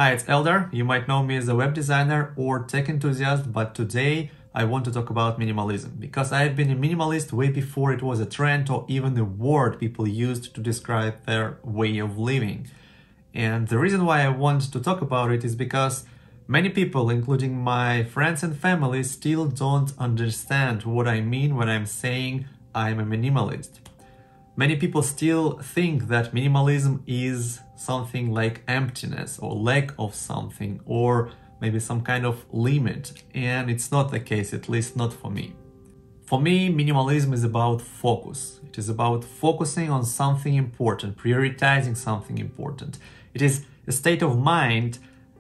Hi, it's Eldar. You might know me as a web designer or tech enthusiast, but today I want to talk about minimalism because I've been a minimalist way before it was a trend or even a word people used to describe their way of living. And the reason why I want to talk about it is because many people, including my friends and family, still don't understand what I mean when I'm saying I'm a minimalist. Many people still think that minimalism is something like emptiness or lack of something or maybe some kind of limit, and it's not the case, at least not for me. For me, minimalism is about focus. It is about focusing on something important, prioritizing something important. It is a state of mind,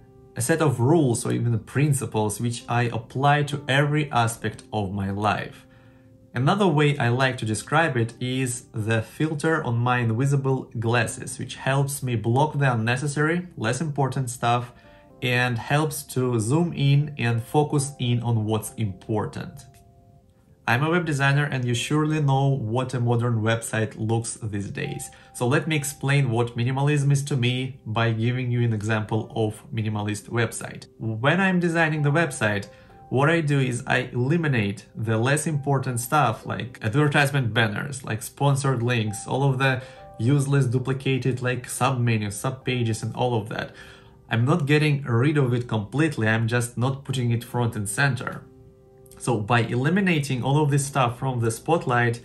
a set of rules or even principles which I apply to every aspect of my life. Another way I like to describe it is the filter on my invisible glasses, which helps me block the unnecessary, less important stuff and helps to zoom in and focus in on what's important. I'm a web designer and you surely know what a modern website looks these days. So let me explain what minimalism is to me by giving you an example of minimalist website. When I'm designing the website, what I do is I eliminate the less important stuff like advertisement banners, like sponsored links, all of the useless duplicated like submenus, subpages and all of that. I'm not getting rid of it completely, I'm just not putting it front and center. So by eliminating all of this stuff from the spotlight,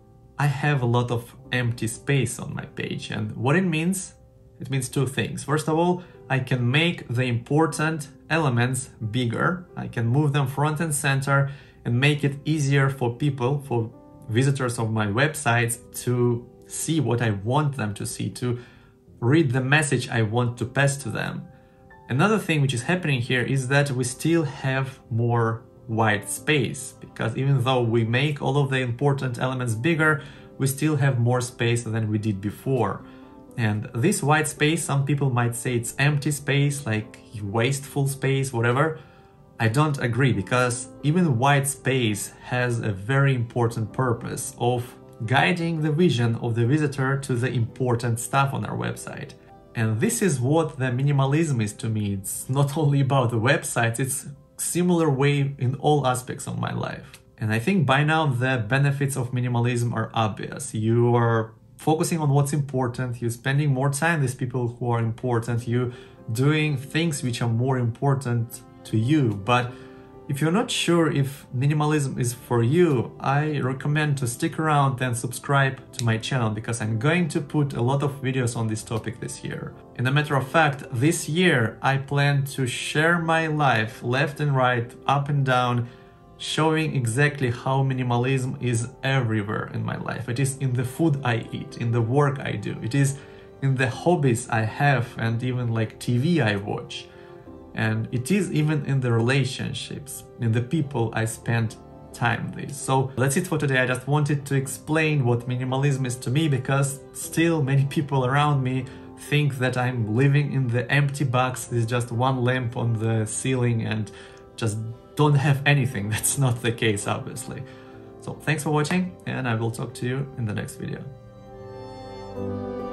I have a lot of empty space on my page. And what it means two things. First of all, I can make the important elements bigger. I can move them front and center and make it easier for people, for visitors of my websites to see what I want them to see, to read the message I want to pass to them. Another thing which is happening here is that we still have more white space, because even though we make all of the important elements bigger, we still have more space than we did before. And this white space, some people might say it's empty space, like wasteful space, whatever. I don't agree, because even white space has a very important purpose of guiding the vision of the visitor to the important stuff on our website. And this is what the minimalism is to me. It's not only about the websites, it's a similar way in all aspects of my life. And I think by now the benefits of minimalism are obvious. You are focusing on what's important, you're spending more time with people who are important, you're doing things which are more important to you. But if you're not sure if minimalism is for you, I recommend to stick around and subscribe to my channel, because I'm going to put a lot of videos on this topic this year. And a matter of fact, this year I plan to share my life left and right, up and down, showing exactly how minimalism is everywhere in my life. It is in the food I eat, in the work I do, it is in the hobbies I have and even like TV I watch. And it is even in the relationships, in the people I spend time with. So that's it for today. I just wanted to explain what minimalism is to me, because still many people around me think that I'm living in the empty box. There's just one lamp on the ceiling and just don't have anything. That's not the case, obviously. So thanks for watching, and I will talk to you in the next video.